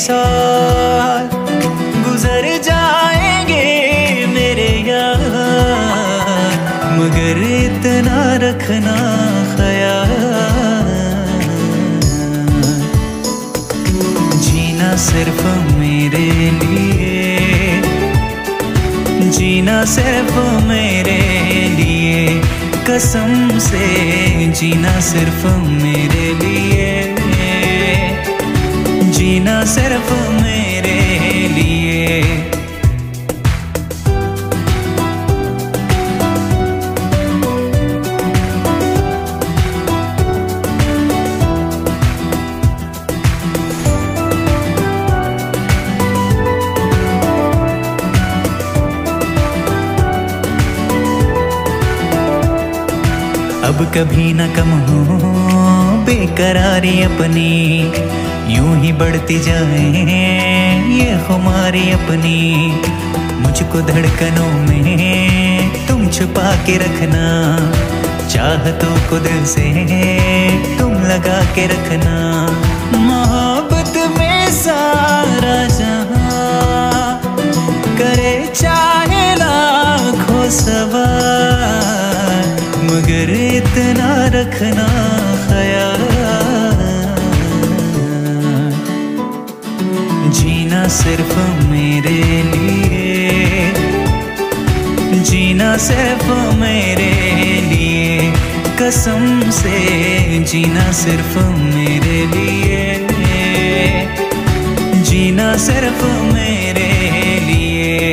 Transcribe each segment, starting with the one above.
साल गुजर जाएंगे मेरे यार, मगर इतना रखना ख्याल, जीना सिर्फ मेरे लिए, जीना सिर्फ मेरे लिए, कसम से जीना सिर्फ मेरे लिए, जीना सिर्फ मेरे लिए। अब कभी न कम हो बेकरारी अपनी, यूं ही बढ़ती जाए ये खुमारी अपनी, मुझको धड़कनों में तुम छुपा के रखना, चाहतों को दिल से तुम लगा के रखना, मोहब्बत में सारा जहां करे चाहे लाखों सवाल, मगर इतना रखना ख्याल, जीना सिर्फ मेरे लिए, जीना सिर्फ मेरे लिए, कसम से जीना सिर्फ मेरे लिए, जीना सिर्फ मेरे लिए।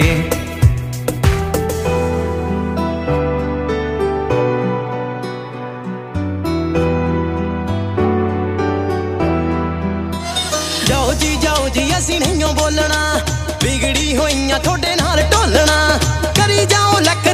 जाओ जी असी नहीं बोलना, बिगड़ी होइयां थोड़े नाल ढोलना, करी जाओ लख